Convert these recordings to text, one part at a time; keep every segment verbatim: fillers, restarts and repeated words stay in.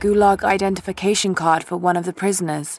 Gulag identification card for one of the prisoners.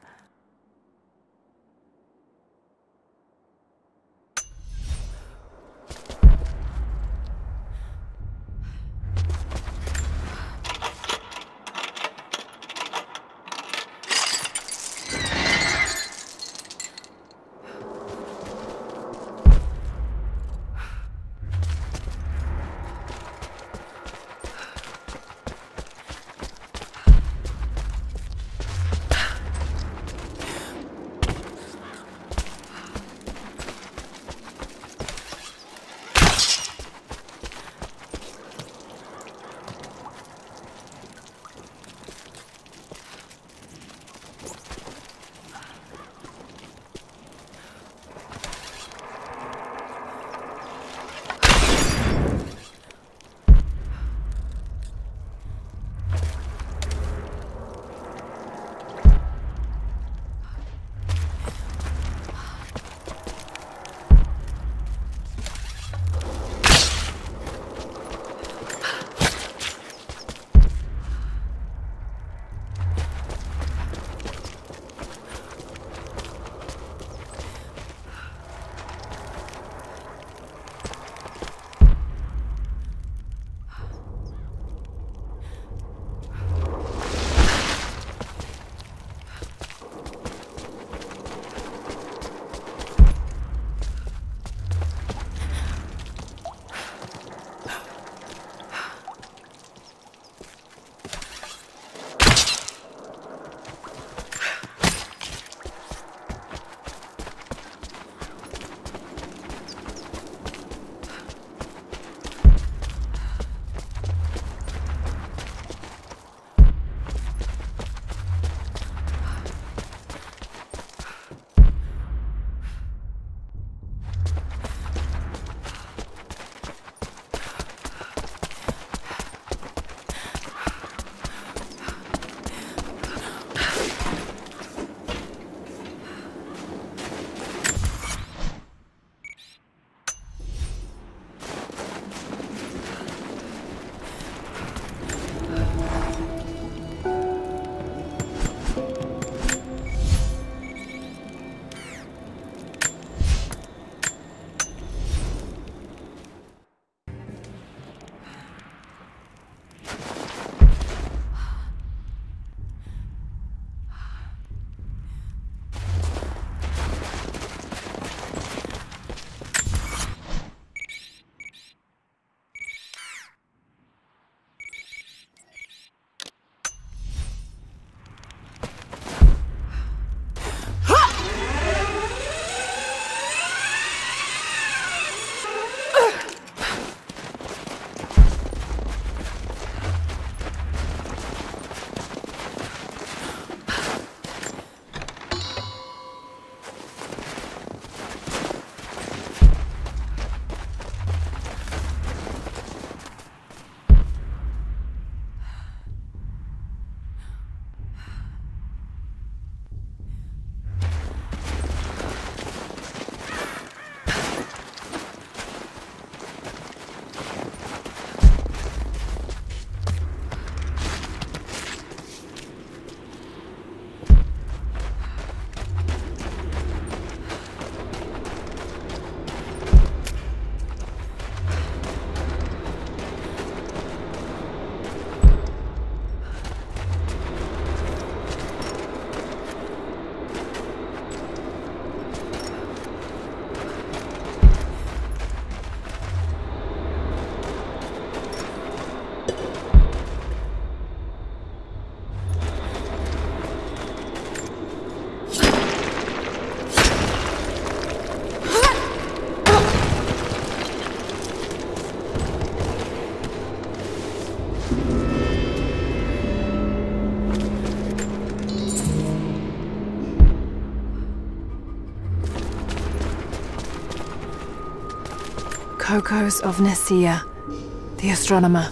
Kokos of Nicaea, the astronomer.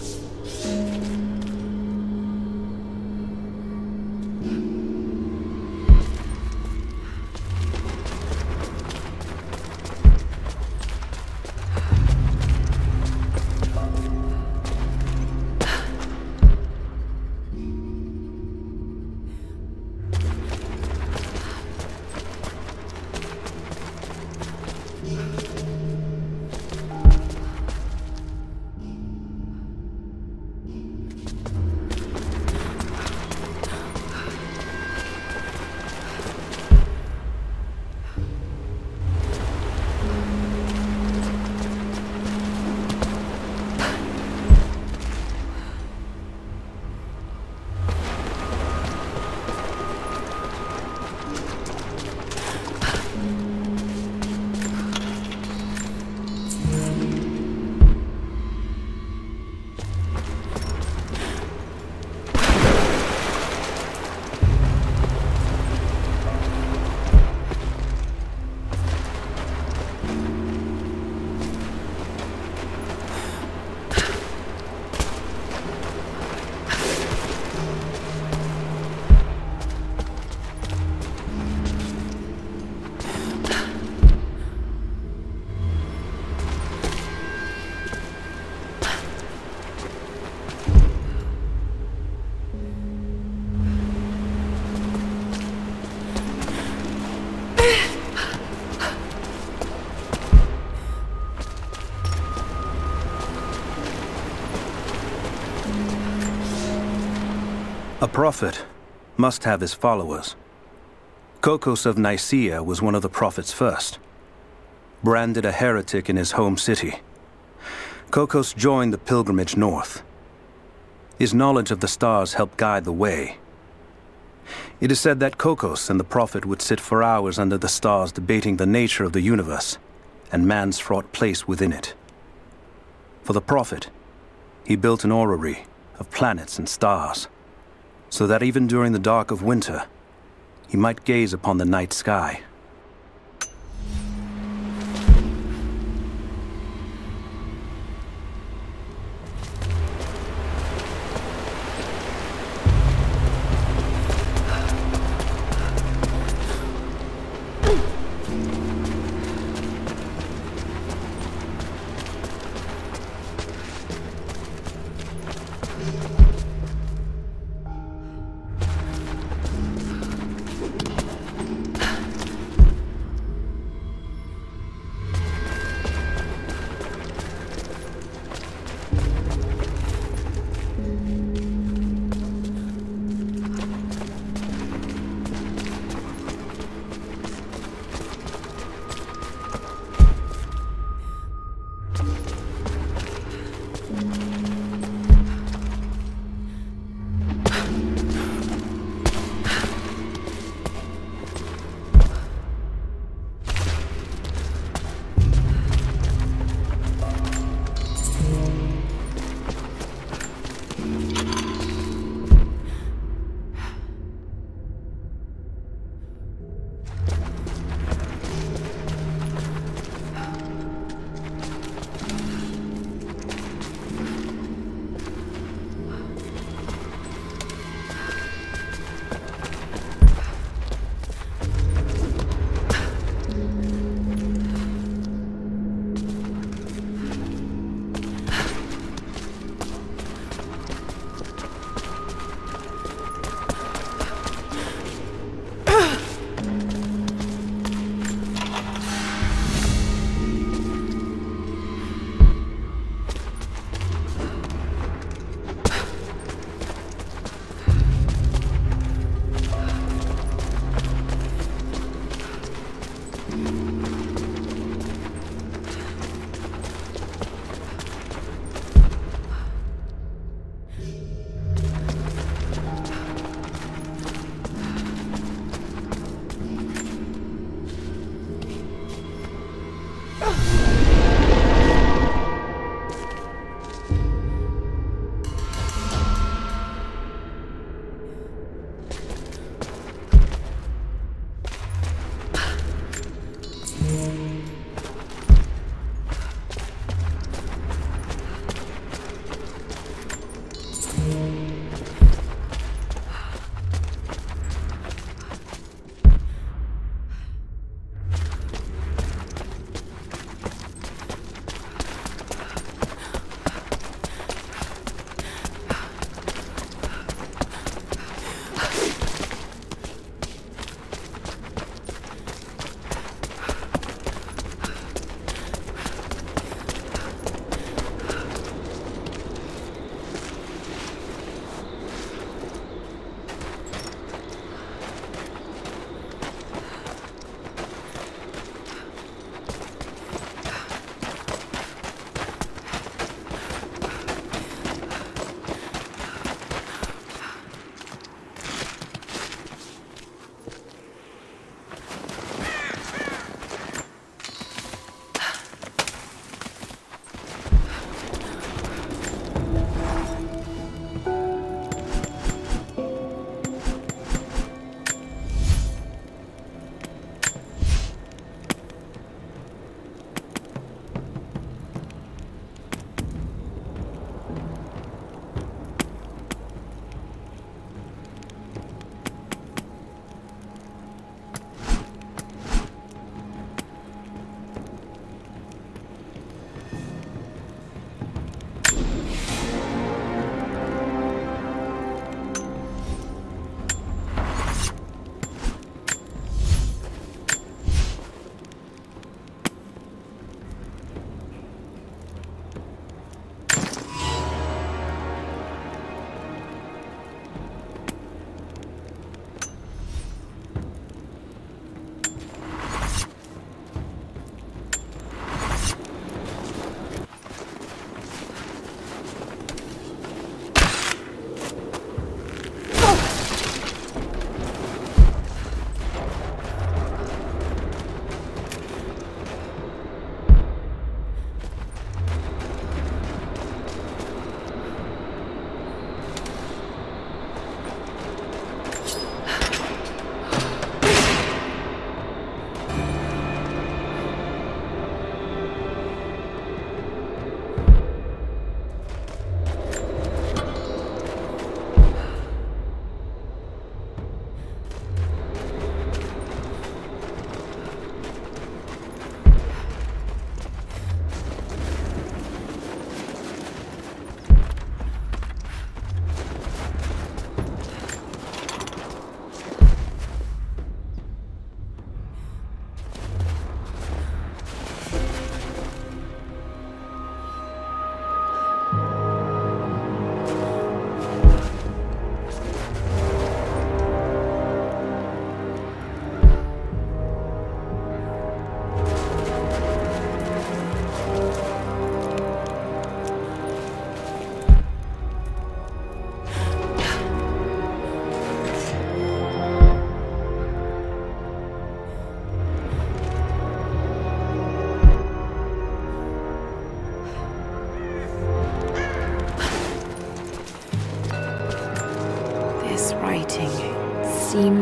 prophet must have his followers. Kokos of Nicaea was one of the prophets first. Branded a heretic in his home city, Kokos joined the pilgrimage north. His knowledge of the stars helped guide the way. It is said that Kokos and the prophet would sit for hours under the stars debating the nature of the universe and man's fraught place within it. For the prophet, he built an orrery of planets and stars, so that even during the dark of winter, he might gaze upon the night sky.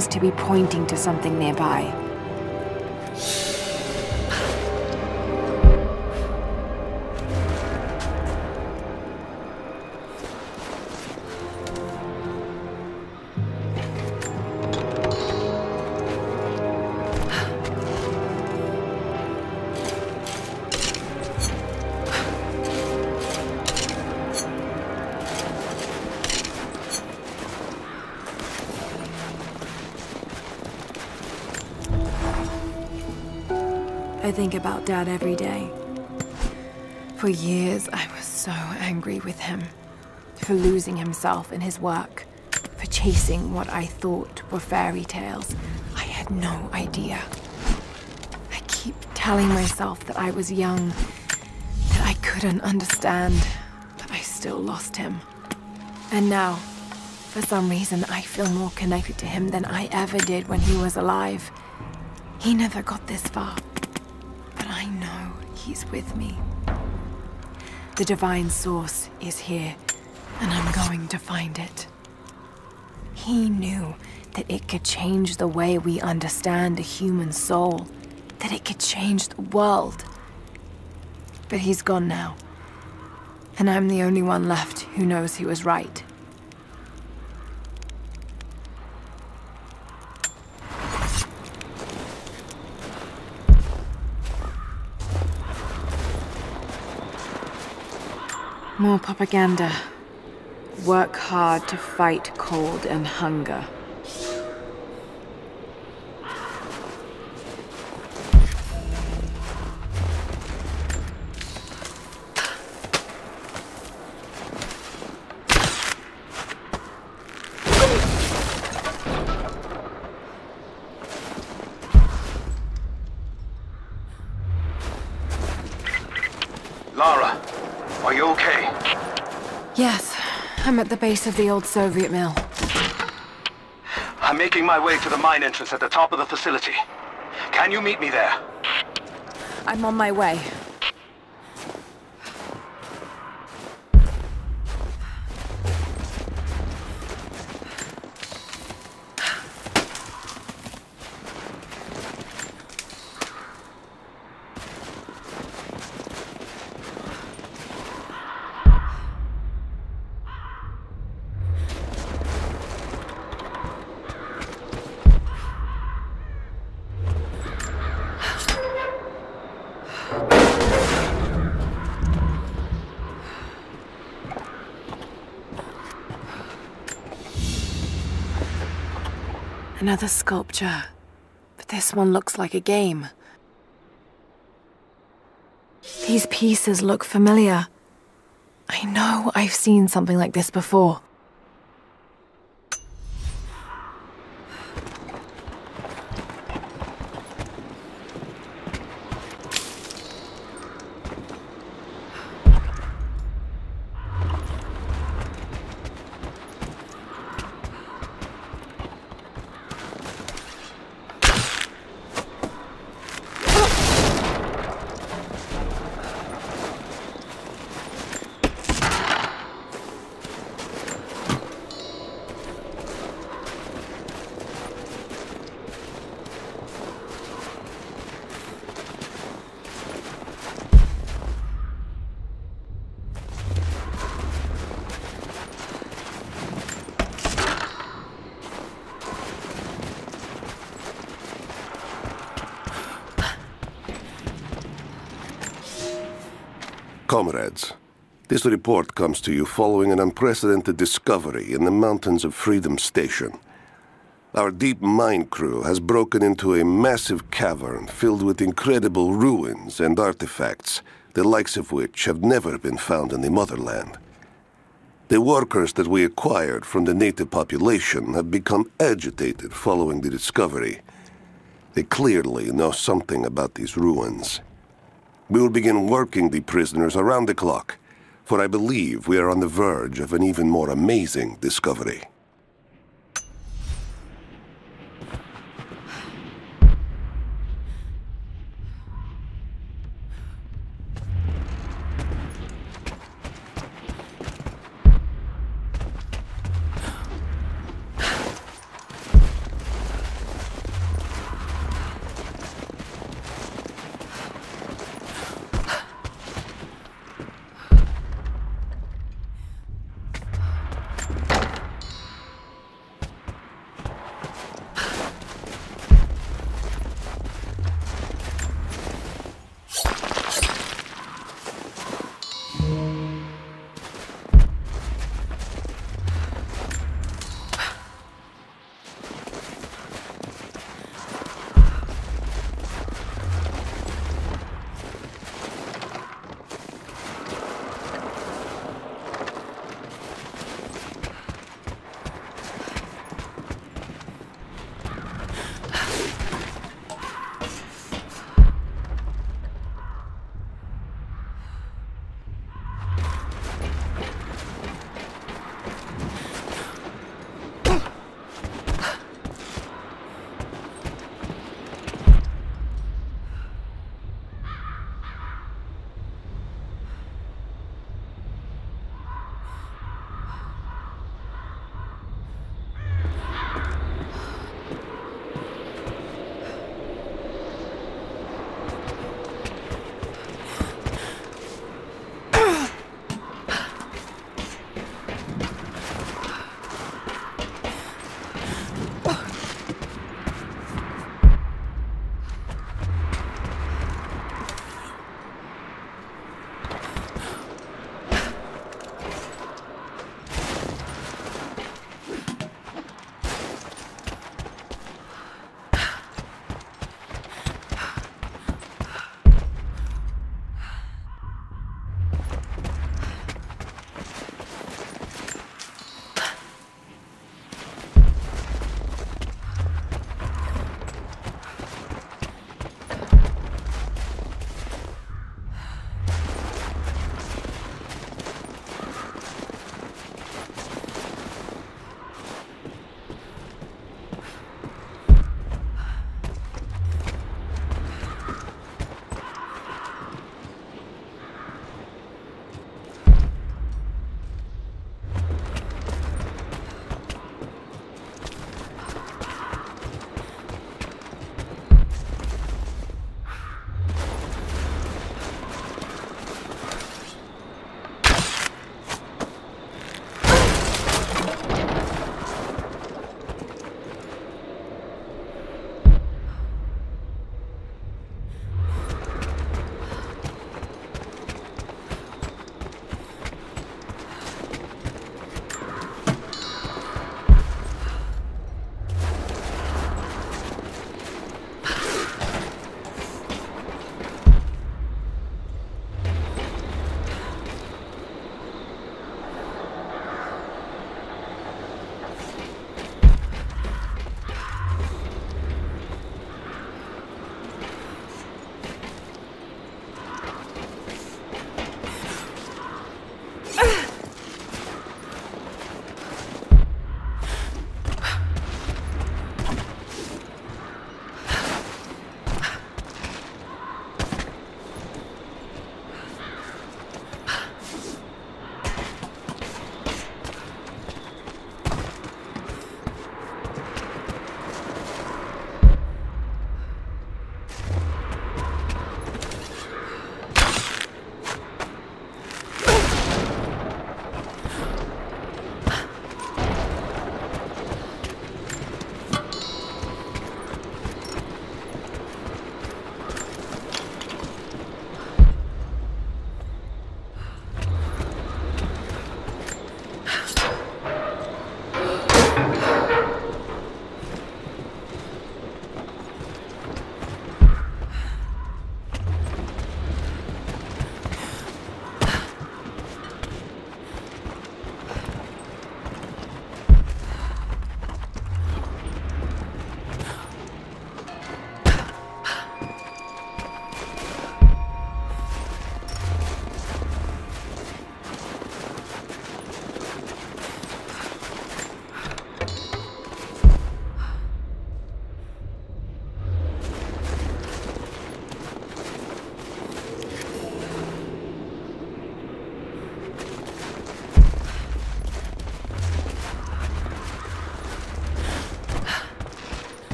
seems to be pointing to something nearby. I think about Dad every day. For years, I was so angry with him. For losing himself in his work. For chasing what I thought were fairy tales. I had no idea. I keep telling myself that I was young, that I couldn't understand, but I still lost him. And now, for some reason, I feel more connected to him than I ever did when he was alive. He never got this far. But I know he's with me. The divine source is here, and I'm going to find it. He knew that it could change the way we understand a human soul, that it could change the world. But he's gone now, and I'm the only one left who knows he was right. More propaganda. Work hard to fight cold and hunger. Lara, are you okay? Yes, I'm at the base of the old Soviet mill. I'm making my way to the mine entrance at the top of the facility. Can you meet me there? I'm on my way. Another sculpture, but this one looks like a game. These pieces look familiar. I know I've seen something like this before. Comrades, this report comes to you following an unprecedented discovery in the mountains of Freedom Station. Our deep mine crew has broken into a massive cavern filled with incredible ruins and artifacts, the likes of which have never been found in the motherland. The workers that we acquired from the native population have become agitated following the discovery. They clearly know something about these ruins. We will begin working the prisoners around the clock, for I believe we are on the verge of an even more amazing discovery.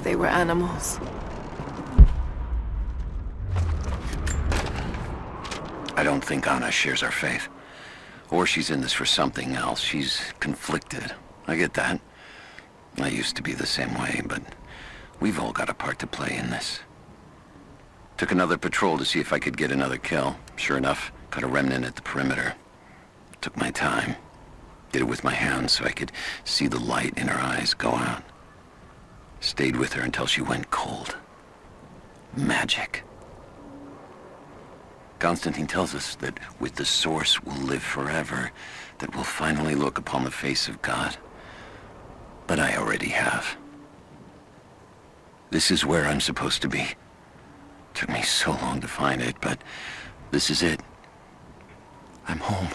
they were animals. I don't think Anna shares our faith. Or she's in this for something else. She's conflicted. I get that. I used to be the same way, but we've all got a part to play in this. Took another patrol to see if I could get another kill. Sure enough, got a remnant at the perimeter. Took my time. Did it with my hands so I could see the light in her eyes go out. Stayed with her until she went cold. Magic. Constantine tells us that with the Source we'll live forever, that we'll finally look upon the face of God. But I already have. This is where I'm supposed to be. Took me so long to find it, but this is it. I'm home.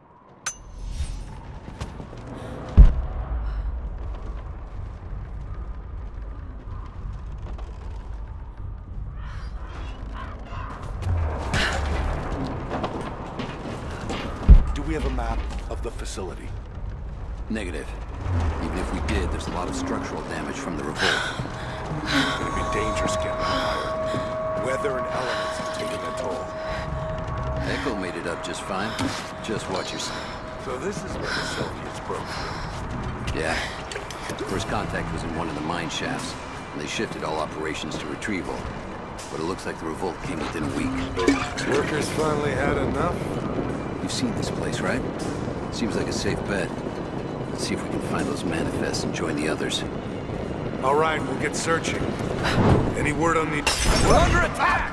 Do we have a map of the facility? Negative. Even if we did, there's a lot of structural damage from the revolt. It's gonna be dangerous getting higher. Weather and elements have taken a toll. Echo made it up just fine. Just watch yourself. So this is where the Soviets broke through. Yeah. First contact was in one of the mine shafts, and they shifted all operations to retrieval. But it looks like the revolt came within a week. Workers finally had enough? You've seen this place, right? Seems like a safe bet. Let's see if we can find those manifests and join the others. All right, we'll get searching. Any word on the... We're under attack!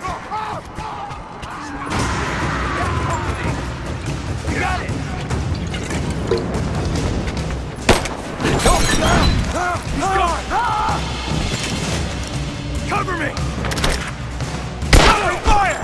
You got it! He's gone! Cover me! Fire!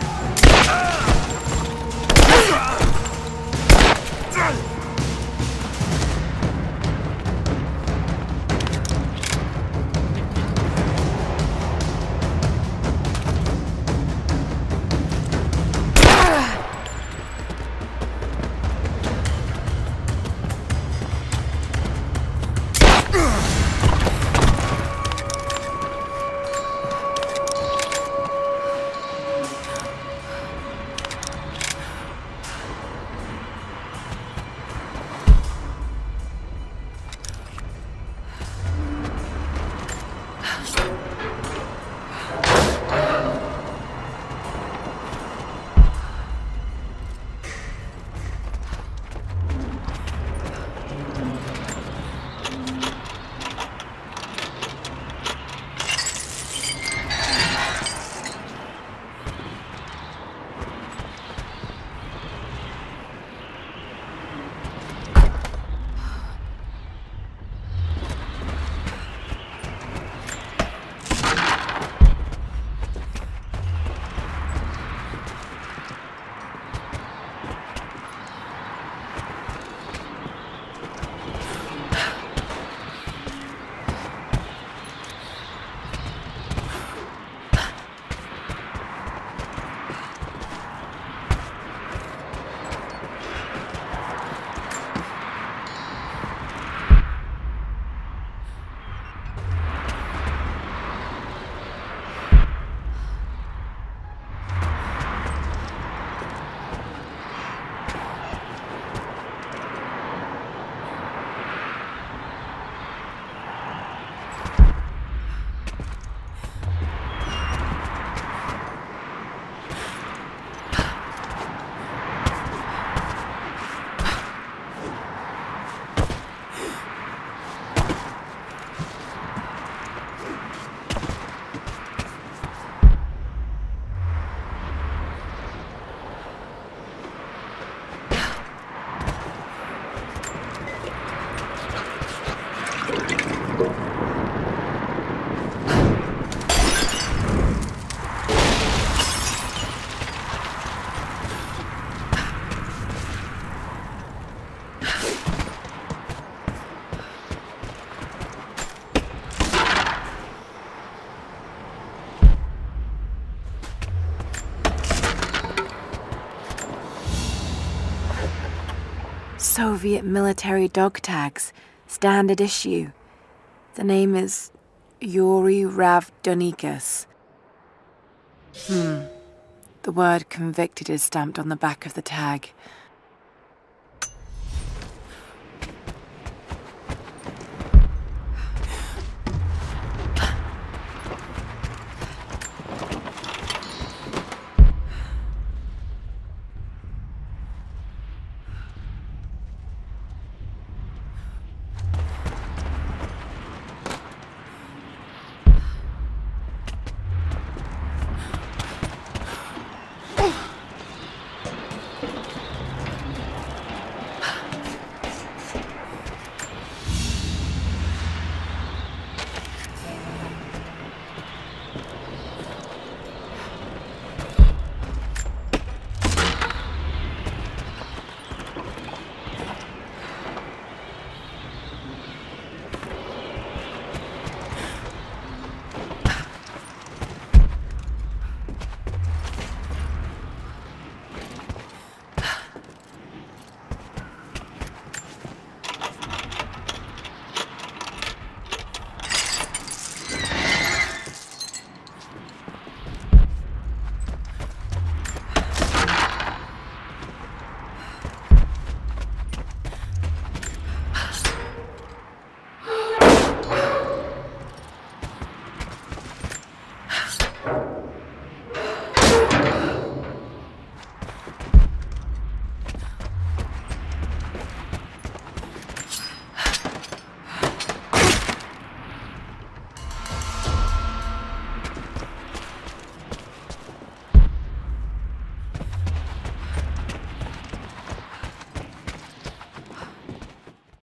Soviet military dog tags, standard issue. The name is Yuri Ravdonikas. Hmm. The word convicted is stamped on the back of the tag.